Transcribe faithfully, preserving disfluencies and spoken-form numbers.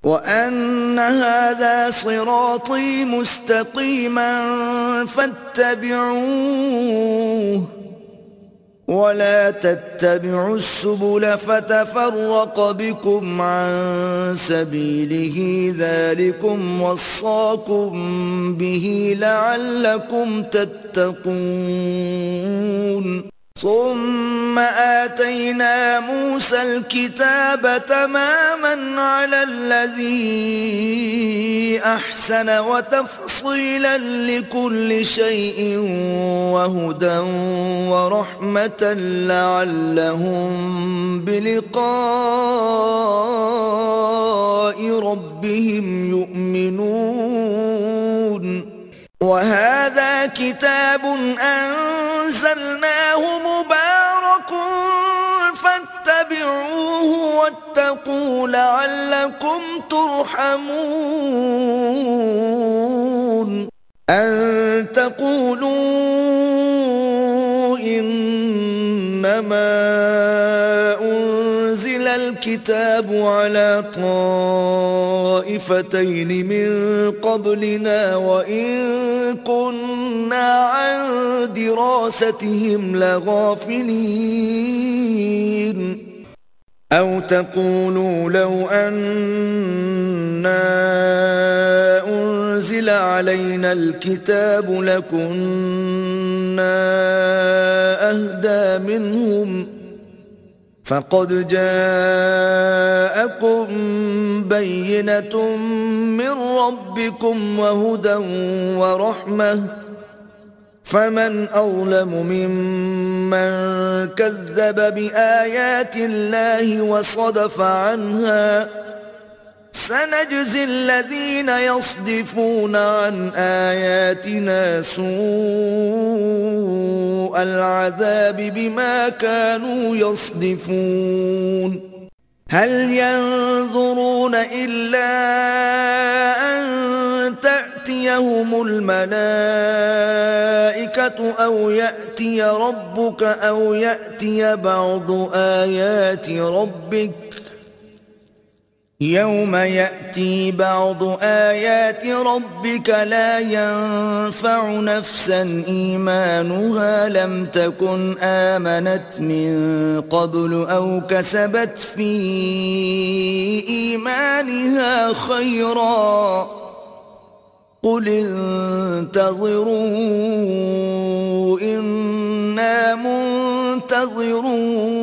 وأن هذا صراطي مستقيما فاتبعوه ولا تتبعوا السبل فتفرق بكم عن سبيله ذلكم وصاكم به لعلكم تتقون. ثم آتينا موسى الكتاب تماما على الذي أحسن وتفصيلا لكل شيء وهدى ورحمة لعلهم بلقاء ربهم يؤمنون. وهذا كتاب أنزلناه مبارك فاتبعوه واتقوا لعلكم ترحمون. أن تقولوا إنما أنزل الكتاب على طائفتين من قبلنا وإن كنا عن دراستهم لغافلين. أو تقولوا لو أنا أنزل علينا الكتاب لكنا أهدى منهم فقد جاءكم بينة من ربكم وهدى ورحمة فمن أظلم ممن كذب بآيات الله وصدف عنها سنجزي الذين يصدفون عن آياتنا سوء العذاب بما كانوا يصدفون. هل ينظرون إلا أن تأتيهم الملائكة أو يأتي ربك أو يأتي بعض آيات ربك يوم يأتي بعض آيات ربك لا ينفع نفسا إيمانها لم تكن آمنت من قبل أو كسبت في إيمانها خيرا قل انتظروا إنا منتظرون.